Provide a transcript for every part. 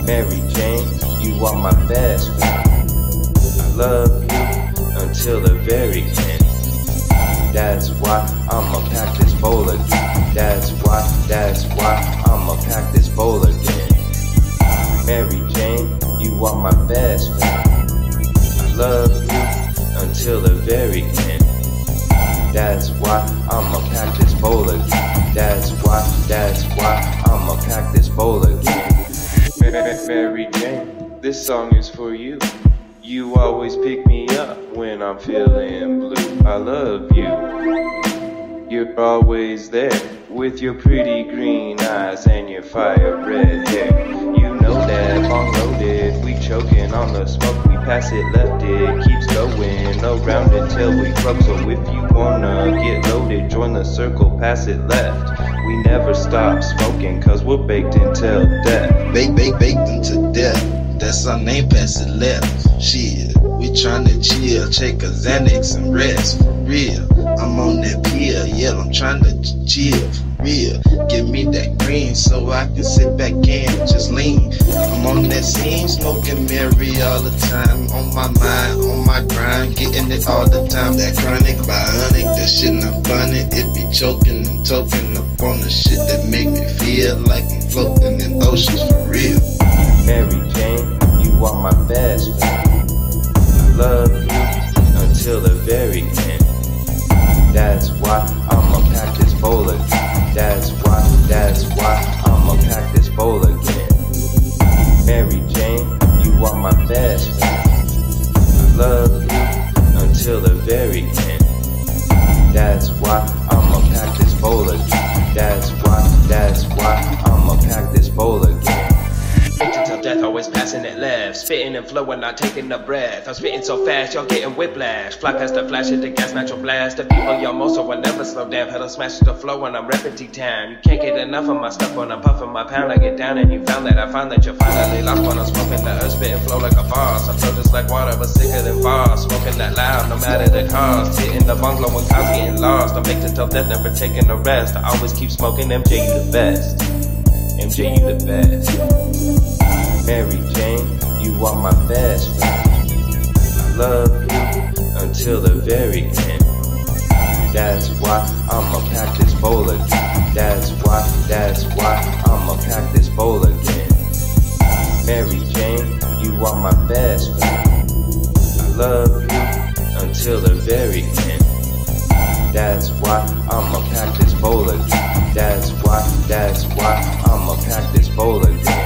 Mary Jane, you are my best friend. I love you until the very end. That's why I'ma pack this bowl again. That's why I'ma pack this bowl again. Mary Jane, you are my best friend. I love you until the very end. That's why I'ma pack this bowl again. That's why I'ma pack this bowl again. Mary Jane, this song is for you. You always pick me up when I'm feeling blue. I love you. You're always there with your pretty green eyes and your fire red hair. You know that bong loaded, we choking on the smoke. We pass it left, it keeps going around until we croak. So if you wanna get loaded, join the circle, pass it left. We never stop smoking cause we're baked until death. Baked until death. That's our name, pass it left. Shit, we tryna chill, take a Xanax and rest, for real. I'm on that pill, yeah, I'm tryna chill, for real. Give me that green so I can sit back and just lean. I'm on that scene, smoking Mary all the time. On my mind, on my grind, getting it all the time. That chronic, bionic, that shit not funny. It be choking and toking up on the shit that make me feel like I'm floating in oceans, for real. Mary Jane, you are my best friend. I love you until the very end. That's why I'ma pack this bowl again. That's why I'ma pack this bowl again. Mary Jane, you are my best friend. I love you until the very end. That's why I'ma pack this bowl again. That's why I'ma pack this bowl again. Till death, always passing it left. Spitting and flowing, not taking a breath. I'm spitting so fast, y'all getting whiplash. Fly past the flash, hit the gas, natural blast. The people y'all most, so I never slow down. Pedal smash the flow when I'm repping T-Town. You can't get enough of my stuff when I'm puffing my pound. I get down and you found that. I find that you're finally lost when I'm smoking the earth, spitting flow like a boss. I flow just like water, but sicker than boss. Smoking that loud, no matter the cost. Hitting the bungalow when cars getting lost. I'm baked until death, never taking a rest. I always keep smoking, MJ, you the best. MJ, you the best. Mary Jane, you are my best friend. I love you until the very end. That's why I'ma pack this bowl again. That's why I'ma pack this bowl again. Mary Jane, you are my best friend. I love you until the very end. That's why I'ma pack this bowl again. That's why I'ma pack this bowl again.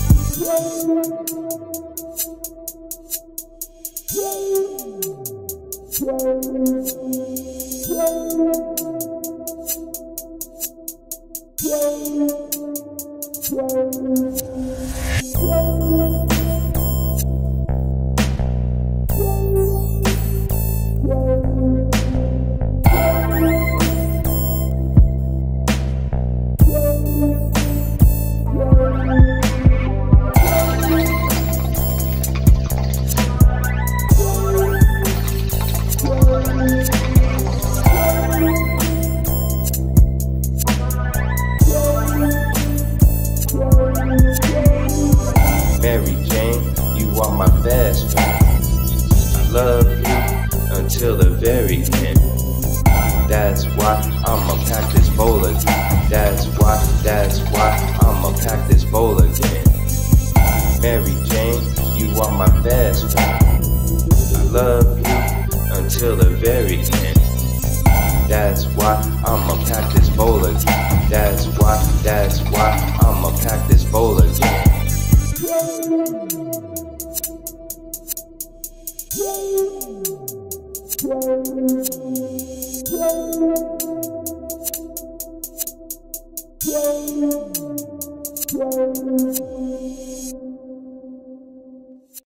Mary Jane, you are my best friend. I love you until the very end. That's why I'ma pack this bowl again. That's why I'ma pack this bowl again. Mary Jane, you are my best friend. I love you until the very end. That's why I'ma pack this bowl again. That's why I'ma pack this bowl again.